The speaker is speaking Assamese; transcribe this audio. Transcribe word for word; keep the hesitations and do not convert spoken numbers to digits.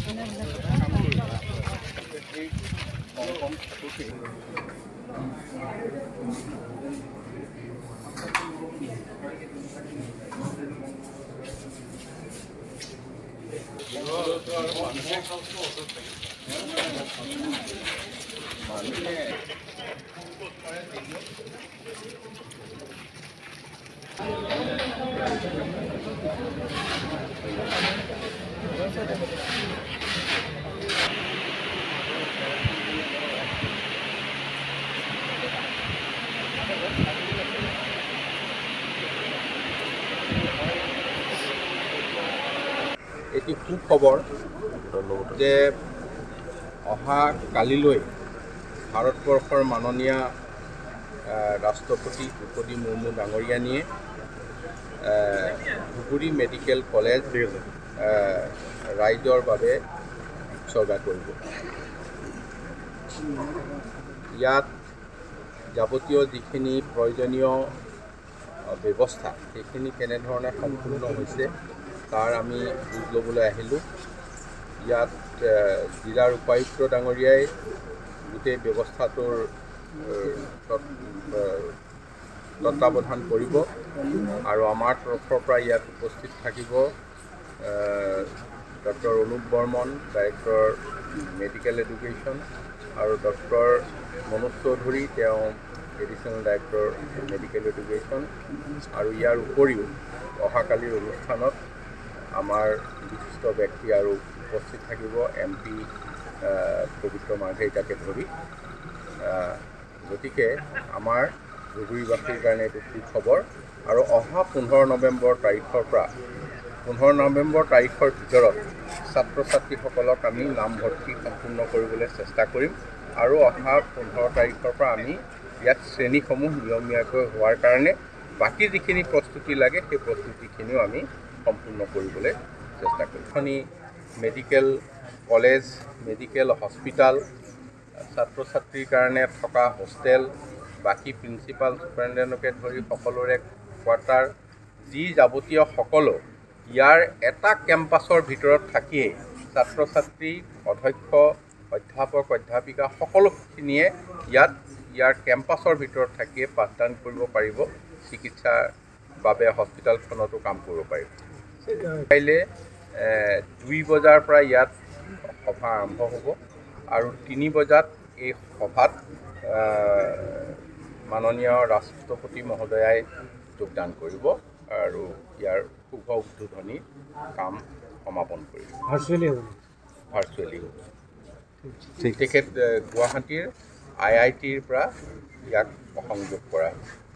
এটি সুখবৰ যে অহা কালিলৈ ভাৰতবৰ্ষৰ মাননীয় ৰাষ্ট্ৰপতি দ্ৰৌপদী মুৰ্মু ডাঙৰীয়ানীয়ে ধুবুৰী মেডিকেল কলেজ ৰাইজৰ বাবে উৎসৰ্গা কৰিব। ইয়াত যাৱতীয় যিখিনি প্ৰয়োজনীয় ব্যৱস্থা সেইখিনি কেনেধৰণে সম্পূৰ্ণ হৈছে তাৰ আমি বুজ ল'বলৈ আহিলোঁ। ইয়াত জিলাৰ উপায়ুক্ত ডাঙৰীয়াই গোটেই ব্যৱস্থাটোৰ তত্বাৱধান কৰিব আৰু আমাৰ তৰফৰ পৰা ইয়াত উপস্থিত থাকিব doctor Anup Barman, director medical education, আৰু ডক্টৰ মনোজ চৌধুৰী, তেওঁ এডিশ্যনেল ডাইৰেক্টৰ মেডিকেল এডুকেশ্যন। আৰু ইয়াৰ উপৰিও অহাকালিৰ অনুষ্ঠানত আমাৰ বিশিষ্ট ব্যক্তি আৰু উপস্থিত থাকিব, এম পি পবিত্ৰ মাৰ্ঘেৰিটাকে ধৰি। গতিকে আমাৰ ধুবুৰীবাসীৰ কাৰণে এইটো সুখবৰ। আৰু অহা পোন্ধৰ নৱেম্বৰ তাৰিখৰ পৰা পোন্ধৰ নৱেম্বৰ তাৰিখৰ ভিতৰত ছাত্ৰ ছাত্ৰীসকলক আমি নামভৰ্তি সম্পূৰ্ণ কৰিবলৈ চেষ্টা কৰিম। আৰু অহা পোন্ধৰ তাৰিখৰ পৰা আমি ইয়াত শ্ৰেণীসমূহ নিয়মীয়াকৈ হোৱাৰ কাৰণে বাকী যিখিনি প্ৰস্তুতি লাগে সেই প্ৰস্তুতিখিনিও আমি সম্পূৰ্ণ কৰিবলৈ চেষ্টা কৰিম। এখনি মেডিকেল কলেজ, মেডিকেল হস্পিটাল, ছাত্ৰ ছাত্ৰীৰ কাৰণে থকা হোষ্টেল, বাকী প্ৰিন্সিপাল চুপাৰিনটেণ্ডেণ্টকে ধৰি সকলোৰে কোৱাৰ্টাৰ, যি যাৱতীয় সকলো ইয়াৰ এটা কেম্পাছৰ ভিতৰত থাকিয়েই ছাত্ৰ ছাত্ৰী, অধ্যক্ষ, অধ্যাপক, অধ্যাপিকা সকলোখিনিয়ে ইয়াত ইয়াৰ কেম্পাছৰ ভিতৰত থাকিয়ে পাঠদান কৰিব পাৰিব, চিকিৎসাৰ বাবে হস্পিটেলখনতো কাম কৰিব পাৰিব। কাইলৈ দুই বজাৰ পৰা ইয়াত সভা আৰম্ভ হ'ব আৰু তিনি বজাত এই সভাত মাননীয় ৰাষ্ট্ৰপতি মহোদয়াই যোগদান কৰিব আৰু ইয়াৰ শুভ উদ্বোধনী কাম সমাপন কৰিব। ভাৰ্চুৱেলি হ'ব ভাৰ্চুৱেলি হ'ব তেখেত গুৱাহাটীৰ আই আই টিৰ পৰা ইয়াক সংযোগ কৰা হৈছে।